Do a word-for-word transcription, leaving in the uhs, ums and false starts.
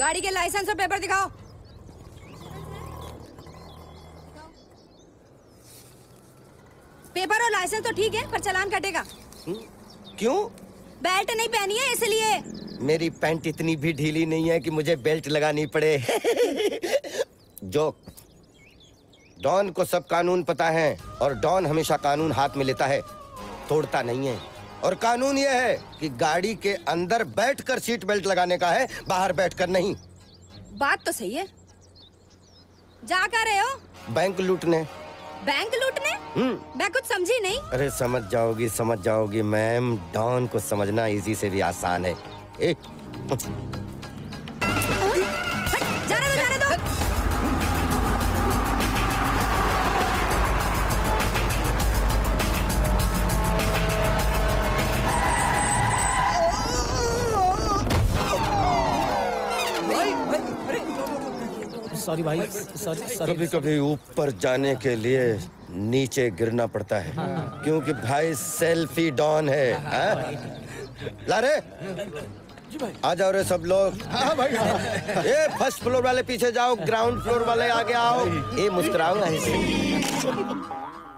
गाड़ी के लाइसेंस और पेपर दिखाओ। पेपर और लाइसेंस तो ठीक है, पर चालान कटेगा। क्यों? बेल्ट नहीं पहनी है इसलिए। मेरी पैंट इतनी भी ढीली नहीं है कि मुझे बेल्ट लगानी पड़े। जो डॉन को सब कानून पता है और डॉन हमेशा कानून हाथ में लेता है, तोड़ता नहीं है। और कानून यह है कि गाड़ी के अंदर बैठकर सीट बेल्ट लगाने का है, बाहर बैठकर नहीं। बात तो सही है। जा कर रहे हो? बैंक लूटने। बैंक लूटने? हम्म। मैं कुछ समझी नहीं। अरे समझ जाओगी समझ जाओगी मैम, डॉन को समझना इजी से भी आसान है। ए, जाने दो, जाने दो। सॉरी भाई, सॉरी सॉरी। कभी कभी ऊपर जाने के लिए नीचे गिरना पड़ता है। हाँ। क्योंकि भाई सेल्फी डॉन है। हाँ? ला रे, आ जाओ रे सब लोग। हाँ भाई। ये फर्स्ट फ्लोर वाले पीछे जाओ, ग्राउंड फ्लोर वाले आगे आओ। ये मुस्कुराओ ऐसे।